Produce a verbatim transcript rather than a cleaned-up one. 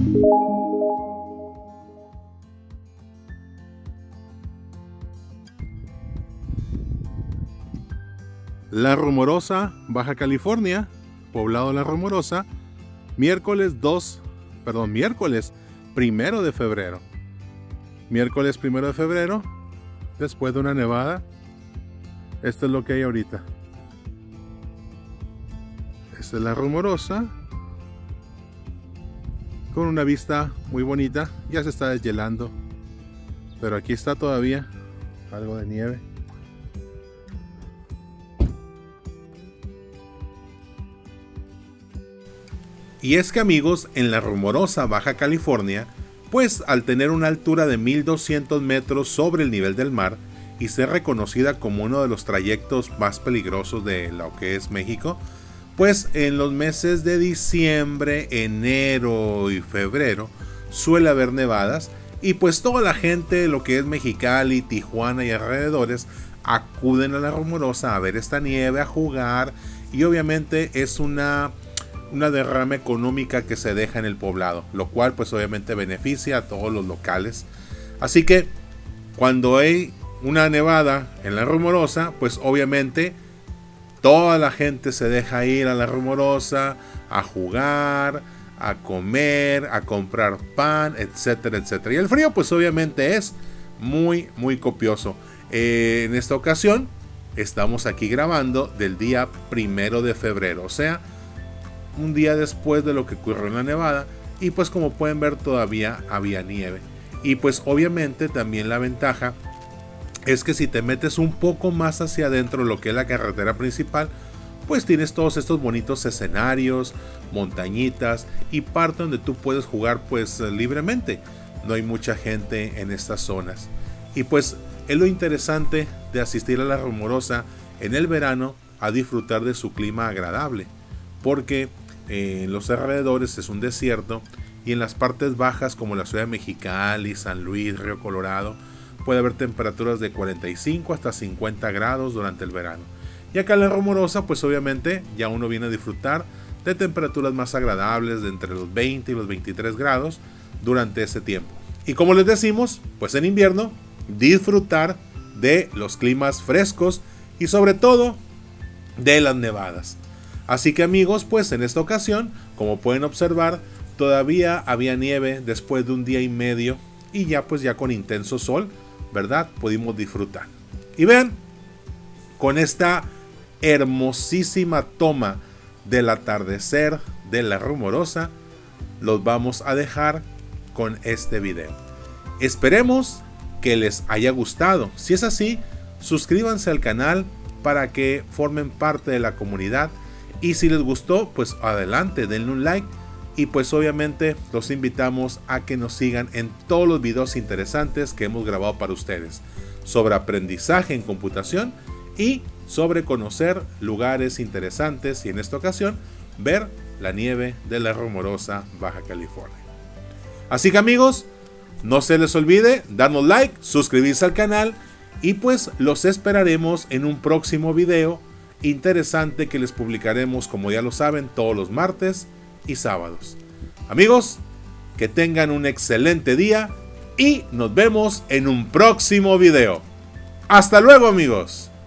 La Rumorosa, Baja California, poblado La Rumorosa, miércoles dos, perdón, miércoles primero de febrero. Miércoles primero de febrero, después de una nevada. Esto es lo que hay ahorita. Esta es La Rumorosa, con una vista muy bonita. Ya se está deshielando, pero aquí está todavía algo de nieve. Y es que, amigos, en La Rumorosa, Baja California, pues al tener una altura de mil doscientos metros sobre el nivel del mar y ser reconocida como uno de los trayectos más peligrosos de lo que es México, pues en los meses de diciembre, enero y febrero suele haber nevadas, y pues toda la gente, lo que es Mexicali, Tijuana y alrededores, acuden a La Rumorosa a ver esta nieve, a jugar, y obviamente es una... una derrama económica que se deja en el poblado, lo cual pues obviamente beneficia a todos los locales. Así que cuando hay una nevada en La Rumorosa, pues obviamente toda la gente se deja ir a La Rumorosa a jugar, a comer, a comprar pan, etcétera, etcétera. Y el frío pues obviamente es muy muy copioso. Eh, en esta ocasión estamos aquí grabando del día primero de febrero, o sea, un día después de lo que ocurrió en la nevada, y pues como pueden ver todavía había nieve. Y pues obviamente también la ventaja es que si te metes un poco más hacia adentro de lo que es la carretera principal, pues tienes todos estos bonitos escenarios, montañitas y parte donde tú puedes jugar pues libremente. No hay mucha gente en estas zonas. Y pues es lo interesante de asistir a La Rumorosa en el verano, a disfrutar de su clima agradable, porque eh, en los alrededores es un desierto, y en las partes bajas como la ciudad de Mexicali, San Luis, Río Colorado, puede haber temperaturas de cuarenta y cinco hasta cincuenta grados durante el verano. Y acá en La Rumorosa pues obviamente ya uno viene a disfrutar de temperaturas más agradables de entre los veinte y los veintitrés grados durante ese tiempo. Y como les decimos, pues en invierno disfrutar de los climas frescos y sobre todo de las nevadas. Así que, amigos, pues en esta ocasión, como pueden observar, todavía había nieve después de un día y medio, y ya pues ya con intenso sol, ¿verdad? Pudimos disfrutar. Y vean, con esta hermosísima toma del atardecer de La Rumorosa, los vamos a dejar con este video. Esperemos que les haya gustado. Si es así, suscríbanse al canal para que formen parte de la comunidad. Y si les gustó, pues adelante, denle un like. Y pues obviamente los invitamos a que nos sigan en todos los videos interesantes que hemos grabado para ustedes, sobre aprendizaje en computación y sobre conocer lugares interesantes, y en esta ocasión ver la nieve de La Rumorosa, Baja California. Así que, amigos, no se les olvide darnos like, suscribirse al canal, y pues los esperaremos en un próximo video interesante que les publicaremos, como ya lo saben, todos los martes y sábados. Amigos, que tengan un excelente día y nos vemos en un próximo video. Hasta luego, amigos.